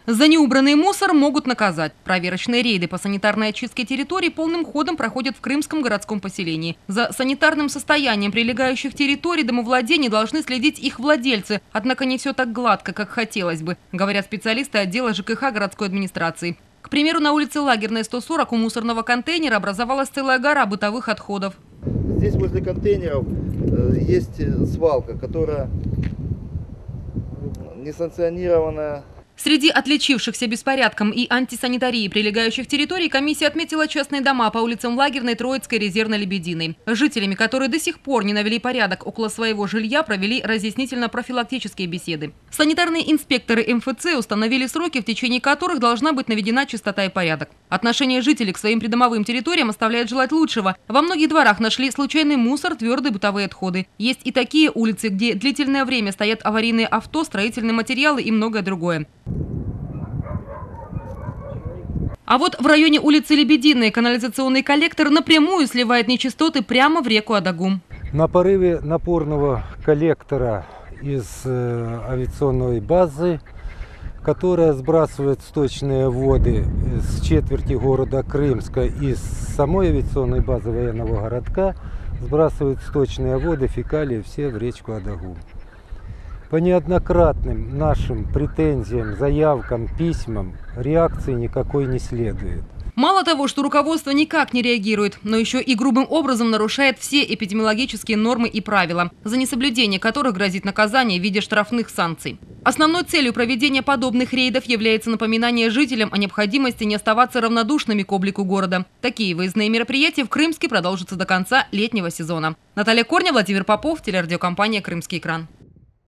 За неубранный мусор могут наказать. Проверочные рейды по санитарной очистке территорий полным ходом проходят в Крымском городском поселении. За санитарным состоянием прилегающих территорий домовладений должны следить их владельцы. Однако не все так гладко, как хотелось бы, говорят специалисты отдела ЖКХ городской администрации. К примеру, на улице Лагерной 140 у мусорного контейнера образовалась целая гора бытовых отходов. Здесь возле контейнеров есть свалка, которая несанкционированная. Среди отличившихся беспорядком и антисанитарией прилегающих территорий комиссия отметила частные дома по улицам Лагерной, Троицкой, Резервной, Лебединой. Жителями, которые до сих пор не навели порядок около своего жилья, провели разъяснительно-профилактические беседы. Санитарные инспекторы МФЦ установили сроки, в течение которых должна быть наведена чистота и порядок. Отношение жителей к своим придомовым территориям оставляет желать лучшего. Во многих дворах нашли случайный мусор, твердые бытовые отходы. Есть и такие улицы, где длительное время стоят аварийные авто, строительные материалы и многое другое. А вот в районе улицы Лебединой канализационный коллектор напрямую сливает нечистоты прямо в реку Адагу. На порыве напорного коллектора из авиационной базы, которая сбрасывает сточные воды с четверти города Крымска, из самой авиационной базы военного городка, сбрасывает сточные воды, фекалии все в речку Адагу. По неоднократным нашим претензиям, заявкам, письмам реакции никакой не следует. Мало того, что руководство никак не реагирует, но еще и грубым образом нарушает все эпидемиологические нормы и правила, за несоблюдение которых грозит наказание в виде штрафных санкций. Основной целью проведения подобных рейдов является напоминание жителям о необходимости не оставаться равнодушными к облику города. Такие выездные мероприятия в Крымске продолжатся до конца летнего сезона. Наталья Корня, Владимир Попов, телерадиокомпания «Крымский экран».